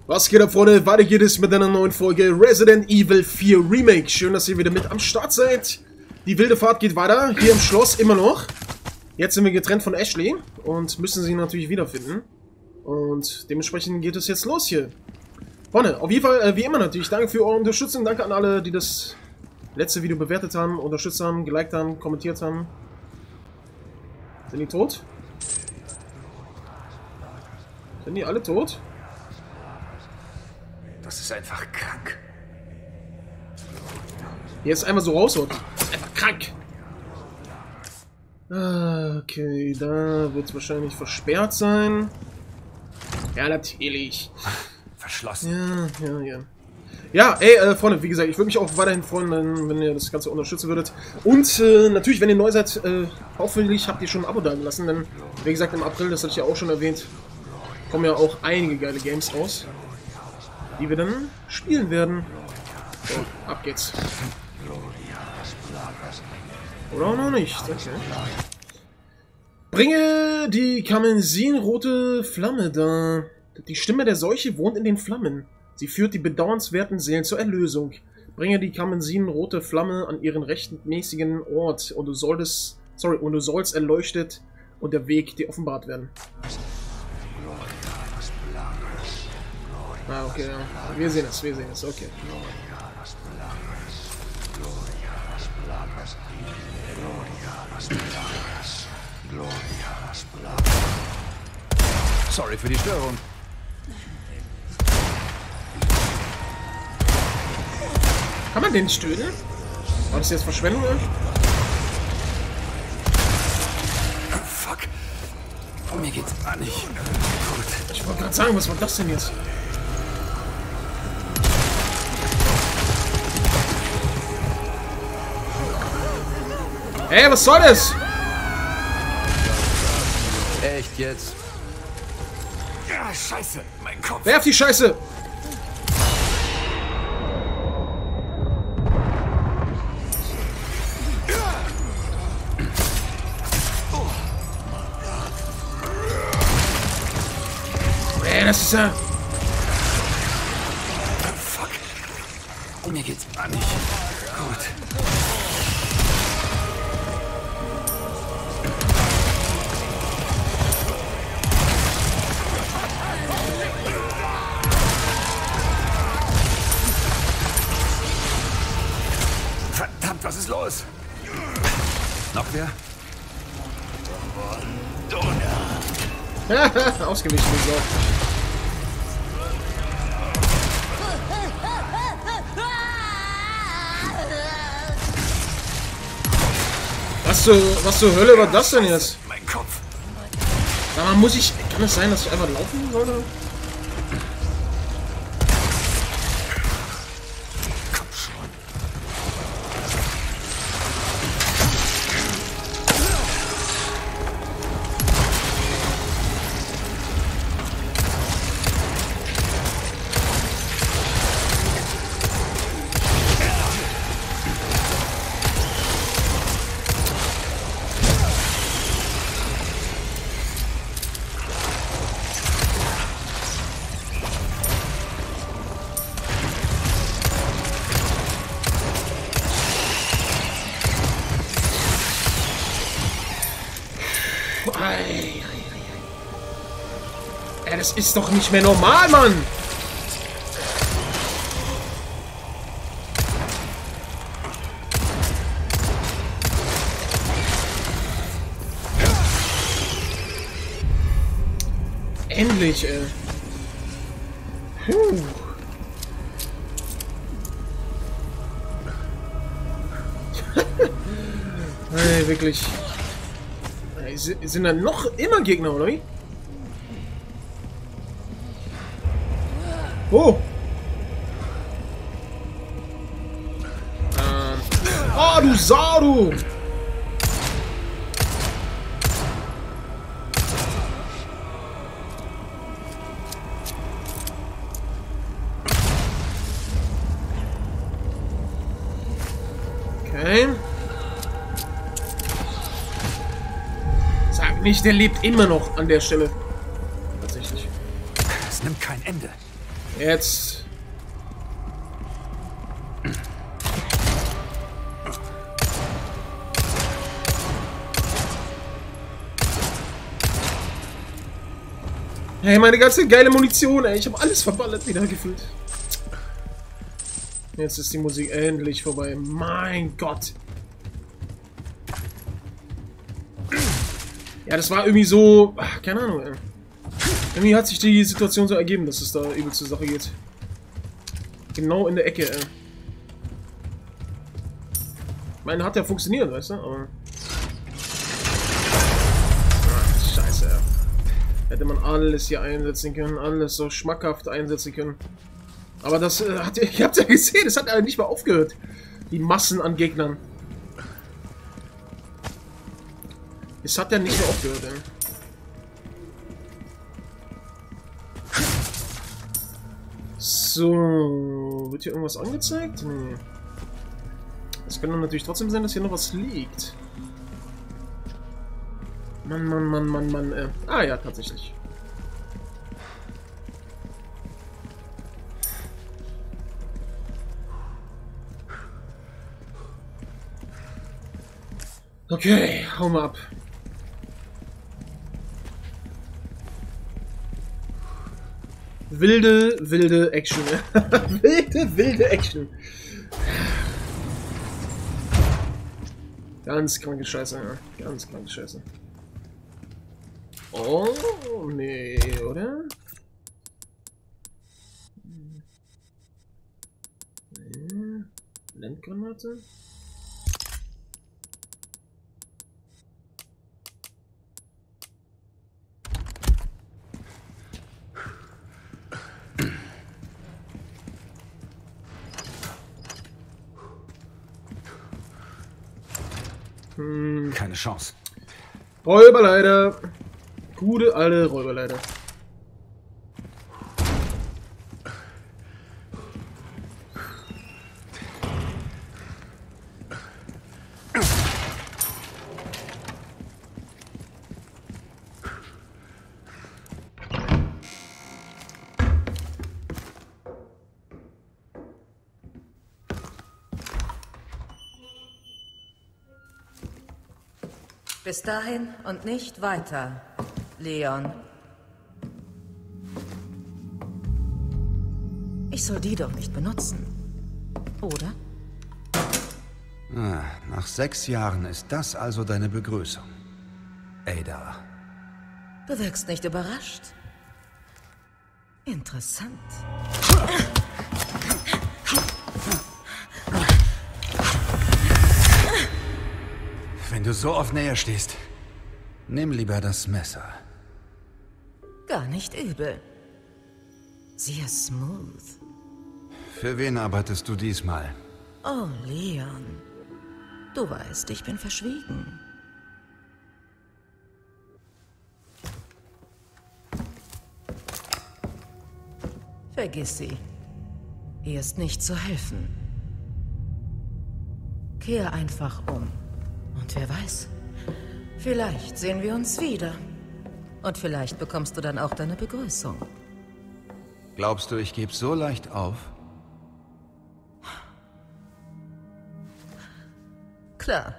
Was geht ab, Freunde? Weiter geht es mit einer neuen Folge Resident Evil 4 Remake. Schön, dass ihr wieder mit am Start seid. Die wilde Fahrt geht weiter. Hier im Schloss immer noch. Jetzt sind wir getrennt von Ashley und müssen sie natürlich wiederfinden. Und dementsprechend geht es jetzt los hier. Freunde, auf jeden Fall, wie immer natürlich, danke für eure Unterstützung. Danke an alle, die das letzte Video bewertet haben, unterstützt haben, geliked haben, kommentiert haben. Sind die tot? Sind die alle tot? Das ist einfach krank. Jetzt einmal so raushaut. Das ist einfach krank. Okay, da wird es wahrscheinlich versperrt sein. Ja, natürlich. Verschlossen. Ja. Ja, ey, Freunde, wie gesagt, ich würde mich auch weiterhin freuen, wenn ihr das Ganze unterstützen würdet. Und natürlich, wenn ihr neu seid, hoffentlich habt ihr schon ein Abo da gelassen, denn, wie gesagt, im April, das hatte ich ja auch schon erwähnt, kommen ja auch einige geile Games raus, die wir dann spielen werden. So, ab geht's. Oder auch noch nicht. Okay. Bringe die karmesinrote Flamme da. Die Stimme der Seuche wohnt in den Flammen. Sie führt die bedauernswerten Seelen zur Erlösung. Bringe die karmesinrote Flamme an ihren rechtmäßigen Ort und du sollst erleuchtet und der Weg dir offenbart werden. Ah, okay, ja. Wir sehen es, okay. Sorry für die Störung. Kann man den stöhnen? War das jetzt Verschwendung? Fuck. Mir geht's gar nicht gut. Ich wollte gerade sagen, was war das denn jetzt? Hey, was soll das? Echt jetzt? Ja, scheiße, mein Kopf. Werf die Scheiße! Ey, das ist ja... Fuck. Mir geht's gar nicht gut. Verdammt, was ist los? Noch wer? Ausgewichen, so. Was zur Hölle war das denn jetzt? Mein Kopf. Sag mal, kann es sein, dass ich einfach laufen sollte? Komm schon. Ja, das ist doch nicht mehr normal, Mann! Endlich, ey. Puh. Hey, wirklich. Sind da noch immer Gegner, oder wie? Oh! Oh, du Sau, du! Okay. Nicht, der lebt immer noch an der Stelle. Tatsächlich. Es nimmt kein Ende. Jetzt. Hey, meine ganze geile Munition, ey. Ich habe alles verballert wieder gefühlt. Jetzt ist die Musik endlich vorbei. Mein Gott. Ja, das war irgendwie so... Ach, keine Ahnung, ey. Irgendwie hat sich die Situation so ergeben, dass es da übel zur Sache geht. Genau in der Ecke, ey. Ich meine, hat ja funktioniert, weißt du, aber... Ach, scheiße, ey. Hätte man alles hier einsetzen können, alles so schmackhaft einsetzen können. Aber das hat ihr habt ja gesehen, es hat ja nicht mal aufgehört. Die Massen an Gegnern. Es hat ja nicht mehr aufgehört, ey. So, wird hier irgendwas angezeigt? Nee. Es kann natürlich trotzdem sein, dass hier noch was liegt. Mann. Ah ja, tatsächlich. Okay, hau mal ab. Wilde Action. wilde Action. Ganz kranke Scheiße, ja. Ganz kranke Scheiße. Oh, nee, oder? Nee. Landgranate? Keine Chance. Räuberleiter. Gute alte Räuberleiter. Bis dahin und nicht weiter, Leon. Ich soll die doch nicht benutzen, oder? Ah, nach 6 Jahren ist das also deine Begrüßung. Ada. Du wirkst nicht überrascht. Interessant. Wenn du so auf Nähe stehst, nimm lieber das Messer. Gar nicht übel. Sehr smooth. Für wen arbeitest du diesmal? Oh, Leon. Du weißt, ich bin verschwiegen. Vergiss sie. Ihr ist nicht zu helfen. Kehr einfach um. Und wer weiß, vielleicht sehen wir uns wieder. Und vielleicht bekommst du dann auch deine Begrüßung. Glaubst du, ich gebe so leicht auf? Klar.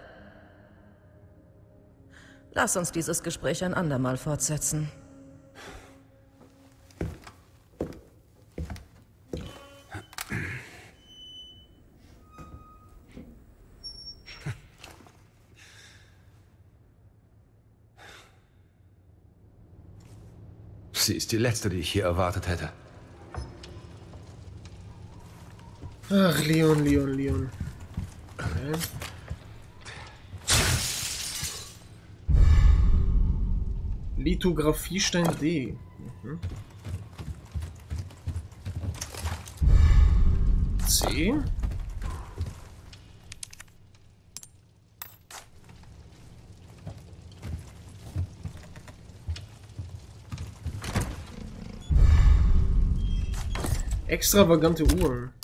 Lass uns dieses Gespräch ein andermal fortsetzen. Sie ist die letzte, die ich hier erwartet hätte. Ach, Leon. Okay. Lithographiestein D. C. Extravagante Uhren.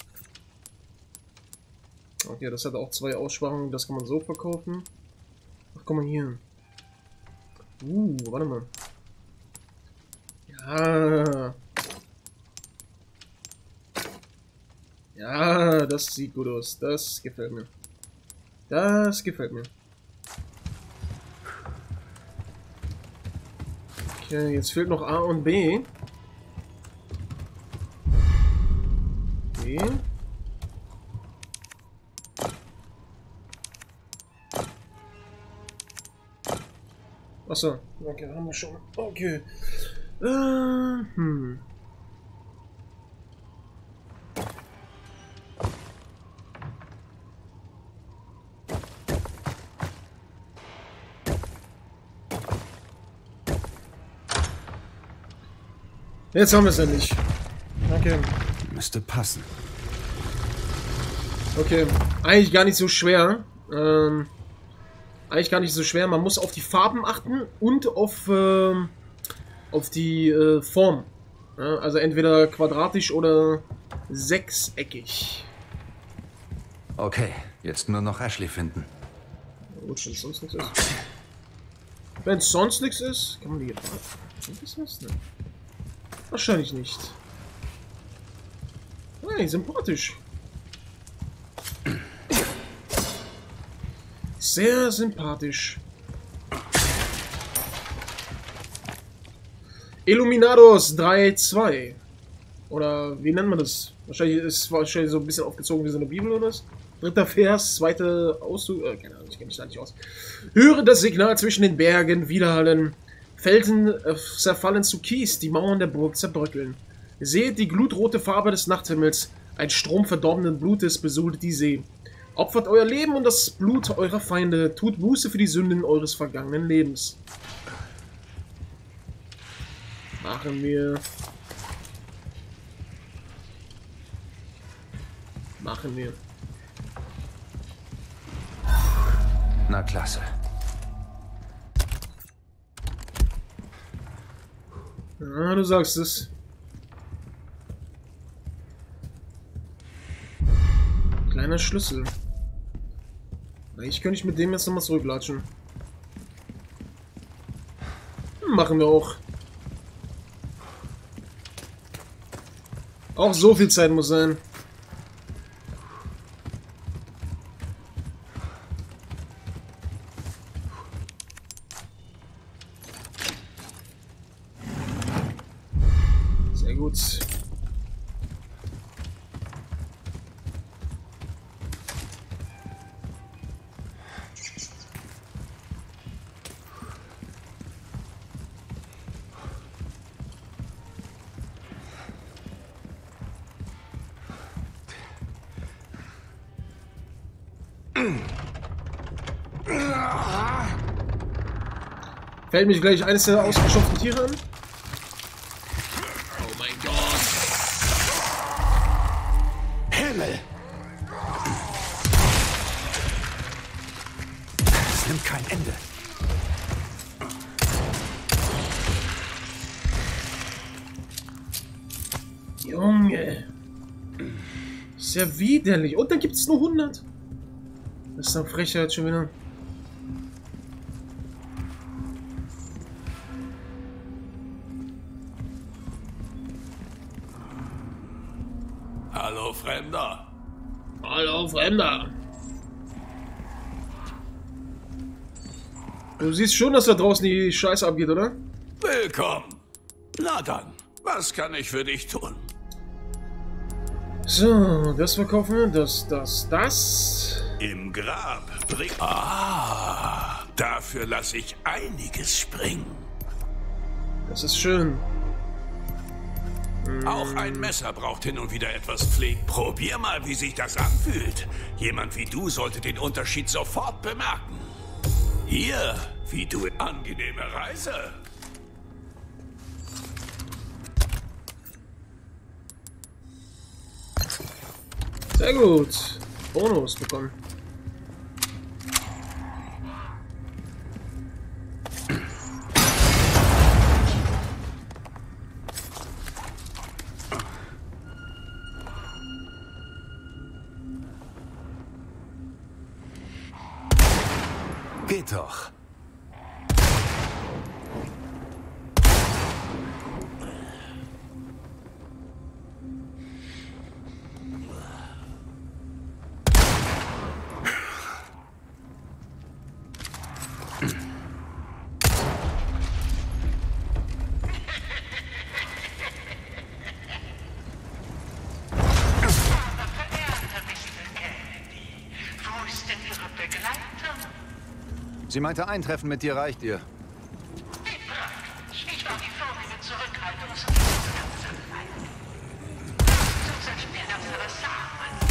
Okay, das hat auch 2 Aussparungen. Das kann man so verkaufen. Ach, guck mal hier. Warte mal. Ja. Ja, das sieht gut aus. Das gefällt mir. Das gefällt mir. Okay, jetzt fehlt noch A und B. Okay. Achso, okay, haben wir schon. Okay. Jetzt haben wir es endlich. Okay. Müsste passen. Okay. Eigentlich gar nicht so schwer. Eigentlich gar nicht so schwer. Man muss auf die Farben achten und auf die Form. Ja, also entweder quadratisch oder sechseckig. Okay, jetzt nur noch Ashley finden. Gut, wenn es sonst nichts ist. Wenn es sonst nichts ist, kann man die hier drauf. Was ist das denn? Wahrscheinlich nicht. Hey, sympathisch. Sehr sympathisch. Illuminados 3.2. Oder wie nennt man das? Wahrscheinlich ist es wahrscheinlich so ein bisschen aufgezogen wie so eine Bibel oder was? Dritter Vers, zweite Auszug. Keine Ahnung, ich kenne mich da nicht aus. Höre das Signal zwischen den Bergen widerhallen. Felsen zerfallen zu Kies, die Mauern der Burg zerbröckeln. Seht die glutrote Farbe des Nachthimmels. Ein Strom verdorbenen Blutes besudelt die See. Opfert euer Leben und das Blut eurer Feinde. Tut Buße für die Sünden eures vergangenen Lebens. Machen wir. Machen wir. Na klasse. Ja, du sagst es. Kleiner Schlüssel. Eigentlich könnte ich mit dem jetzt nochmal zurücklatschen. Machen wir auch. Auch so viel Zeit muss sein. Sehr gut. Fällt mich gleich eines der ausgestopften Tiere an? Oh mein Gott! Himmel! Es nimmt kein Ende. Junge! Ist ja widerlich. Und dann gibt es nur 100. Das ist eine Frechheit schon wieder. Hallo, Fremder. Hallo, Fremder. Du siehst schon, dass da draußen die Scheiße abgeht, oder? Willkommen. Na dann, was kann ich für dich tun? So, das verkaufen wir, das. Im Grab bringt... Ah, dafür lasse ich einiges springen. Das ist schön. Auch ein Messer braucht hin und wieder etwas Pflege. Probier mal, wie sich das anfühlt. Jemand wie du sollte den Unterschied sofort bemerken. Hier, wie du... Angenehme Reise. Sehr gut. Bonus bekommen. Geht doch. Sie meinte, ein Treffen mit dir reicht ihr. Ich war die vornehme Zurückhaltung zum so zerstört unsere Samen.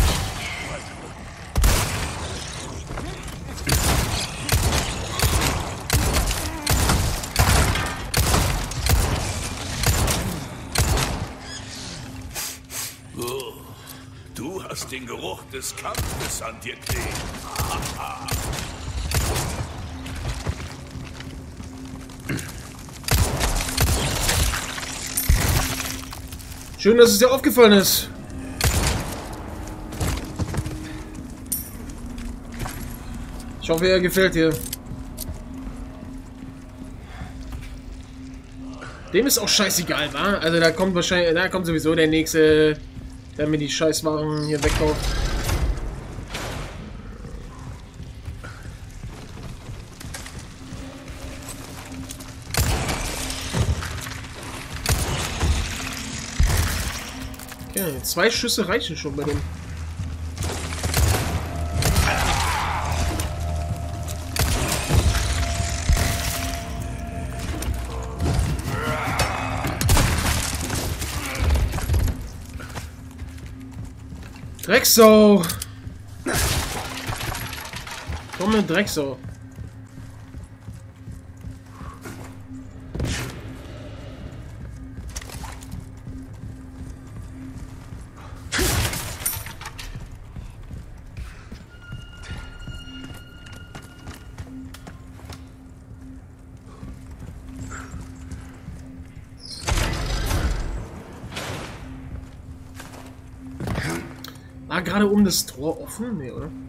Oh, du hast den Geruch des Kampfes an dir kleben. Schön, dass es dir aufgefallen ist. Ich hoffe, er gefällt dir. Dem ist auch scheißegal, wa? Also da kommt wahrscheinlich, da kommt sowieso der nächste, der mir die Scheißwaren hier wegkauft. Okay, 2 Schüsse reichen schon bei dem. Drecksau! Dumme Drecksau. War gerade um das Tor offen? Nee, oder?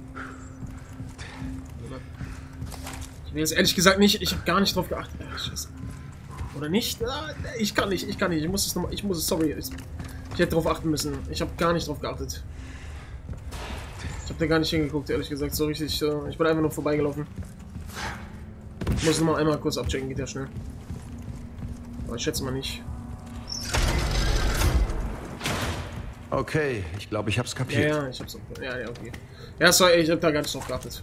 Ich will jetzt ehrlich gesagt nicht, ich habe gar nicht drauf geachtet. Ach, Scheiße. Oder nicht? Ah, ich kann nicht. Ich muss es nochmal, sorry. Ich hätte drauf achten müssen. Ich habe gar nicht drauf geachtet. Ich habe da gar nicht hingeguckt, ehrlich gesagt. So richtig, ich bin einfach nur vorbeigelaufen. Ich muss nochmal einmal kurz abchecken, geht ja schnell. Aber ich schätze mal nicht. Okay, ich glaube, ich hab's kapiert. Ja, ich hab's auch. Ja, okay. Ja, sorry, ich hab da gar nicht drauf geachtet.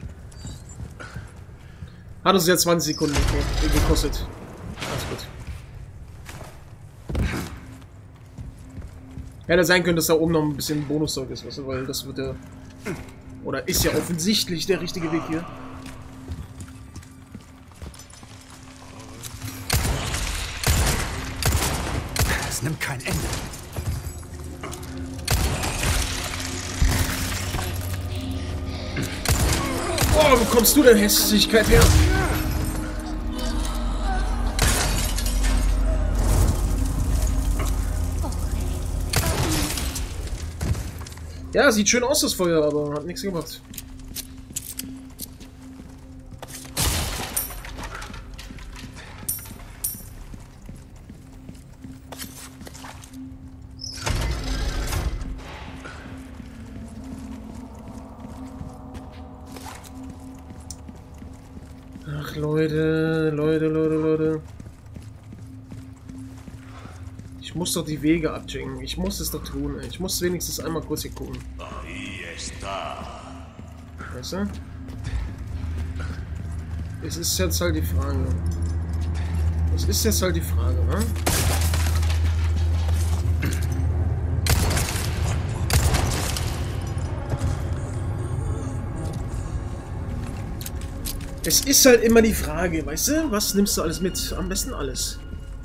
Hat uns jetzt 20 Sekunden gekostet. Alles gut. Hätte sein können, dass da oben noch ein bisschen Bonuszeug ist, weißt du, weil das wird ja. Oder ist ja offensichtlich der richtige Weg hier. Es nimmt kein Ende. Oh, wo kommst du denn Hässlichkeit her? Ja, sieht schön aus, das Feuer, aber hat nichts gemacht. Ach, Leute. Ich muss doch die Wege abchecken. Ich muss es doch tun. Ich muss wenigstens einmal kurz hier gucken. Weißt du? Es ist jetzt halt die Frage. Ne? Es ist halt immer die Frage, weißt du? Was nimmst du alles mit? Am besten alles.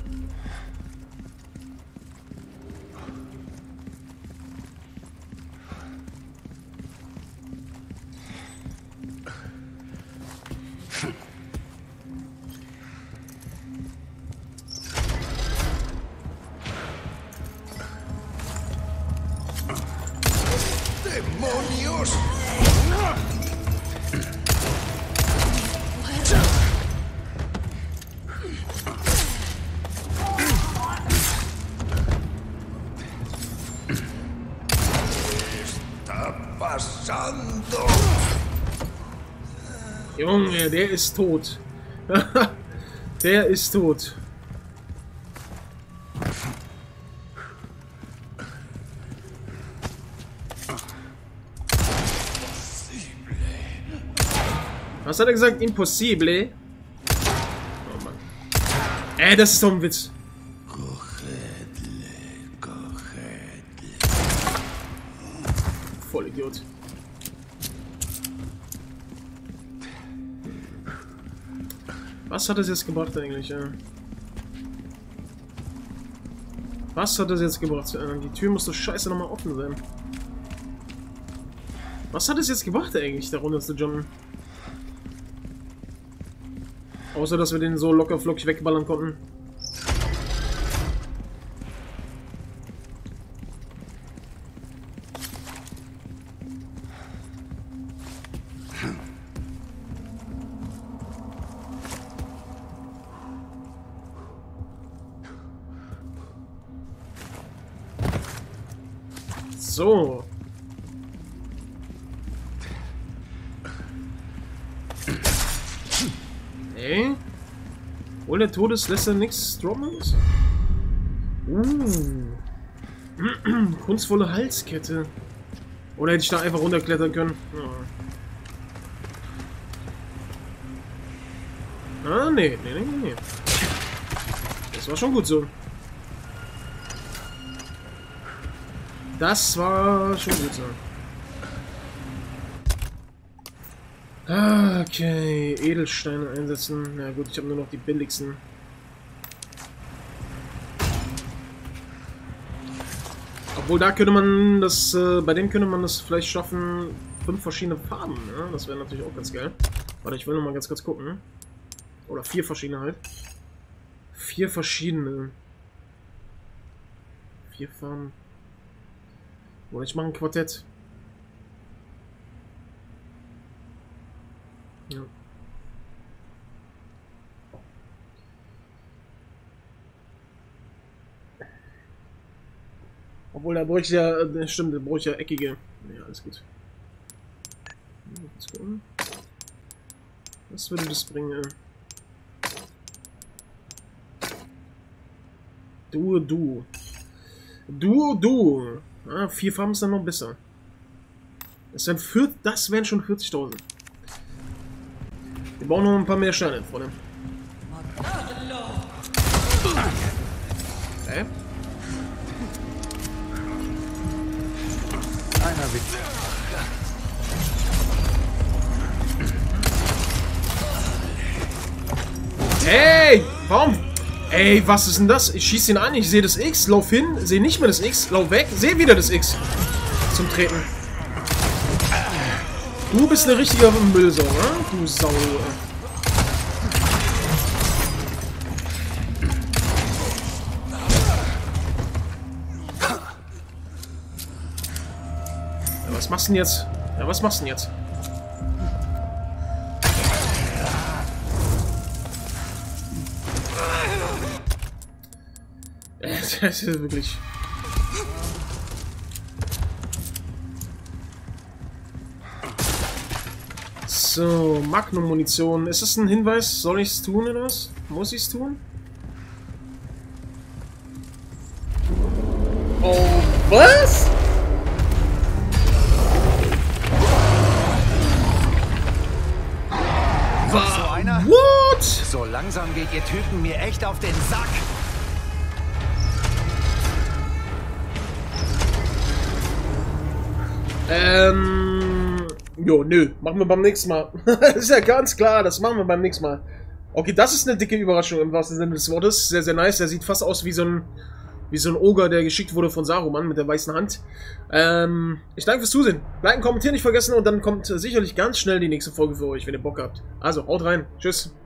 Demonios! Passando! Junge, der ist tot. Der ist tot. Was hat er gesagt? Impossible? Oh Mann. Das ist doch ein Witz. Voll Idiot. Was hat es jetzt gebracht eigentlich? Ja? Was hat es jetzt gebracht? Die Tür muss doch scheiße nochmal offen sein. Was hat es jetzt gebracht eigentlich, da runter zu jumpen? Außer, dass wir den so locker flockig wegballern konnten. So. Ey. Wohl der Todes lässt er nichts droppen. Kunstvolle Halskette. Oder hätte ich da einfach runterklettern können? Ja. Ah, nee. Das war schon gut so. Das war schon gut so. Okay, Edelsteine einsetzen. Na gut, ich habe nur noch die billigsten. Obwohl da könnte man das, bei dem könnte man das vielleicht schaffen, 5 verschiedene Farben. Ja? Das wäre natürlich auch ganz geil. Warte, ich will noch mal ganz kurz gucken. Oder 4 verschiedene halt. 4 verschiedene. 4 Farben. Oder ich mache ein Quartett. Ja. Obwohl, da bräuchte ich ja, stimmt, da bräuchte ich ja eckige. Ja, alles gut. Let's go. Was würde das bringen? Du. Ah, 4 Farben ist dann noch besser. Das wären schon 40.000. Wir brauchen noch ein paar mehr Steine, Freunde. Okay. Einer Witz. Hey! Warum? Ey, was ist denn das? Ich schieße ihn an, ich sehe das X, lauf hin, sehe nicht mehr das X, lauf weg, sehe wieder das X. Zum Treten. Du bist eine richtige Müllsau, ne? Du Sau. Ja, was machst du denn jetzt? Ja, was machst du denn jetzt? Das ist wirklich... So, Magnum-Munition. Ist das ein Hinweis? Soll ich es tun oder was? Muss ich es tun? Oh, was? So einer? What? So langsam geht ihr Typen mir echt auf den Sack. Jo, nö. Machen wir beim nächsten Mal. Das ist ja ganz klar, das machen wir beim nächsten Mal. Okay, das ist eine dicke Überraschung im wahrsten Sinne des Wortes. Sehr, sehr nice. Der sieht fast aus wie so ein Oger, der geschickt wurde von Saruman mit der weißen Hand. Ich danke fürs Zusehen. Liken, kommentieren nicht vergessen und dann kommt sicherlich ganz schnell die nächste Folge für euch, wenn ihr Bock habt. Also, haut rein. Tschüss.